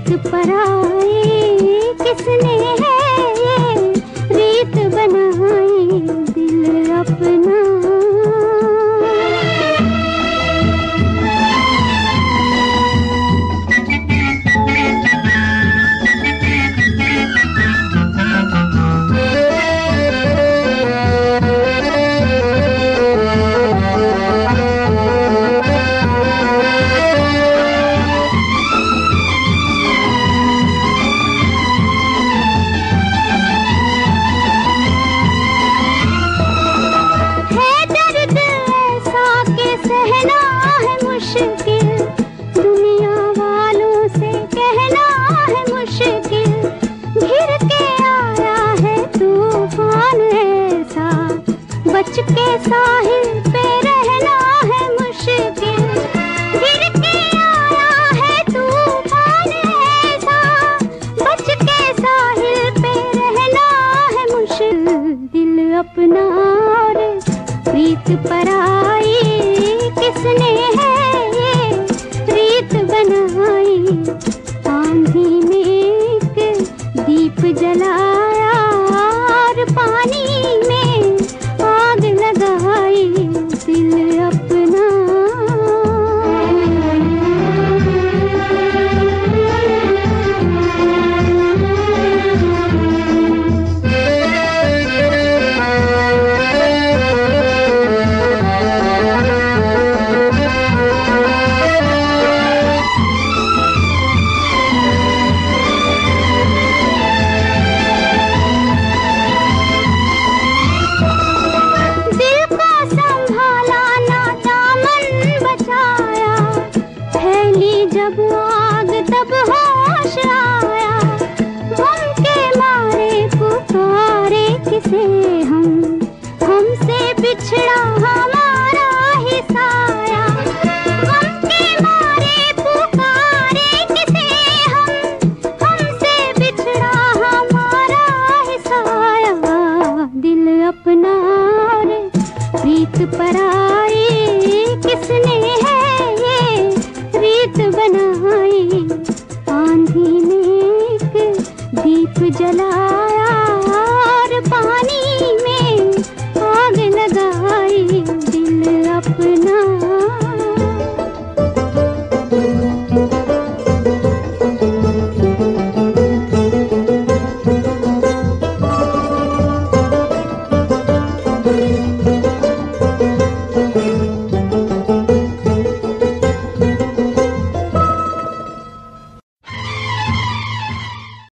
प्रीत पराई किसने है ये रीत बनाई दिल अपना। दुनिया वालों से कहना है मुश्किल, घिर के आया है तूफान ऐसा, बच के साहिल पे रहना है मुश्किल। घिर के आया है तूफान ऐसा, बच के साहिल पे रहना है मुश्किल दिल अपना और प्रीत पराई किसने है रीत बनाई। आंधी में एक दीप जलाया और पानी में आग लगाई दिल अपना। जब आग तब होश आया, हम के मारे पुकारे किसे हम, हमसे बिछड़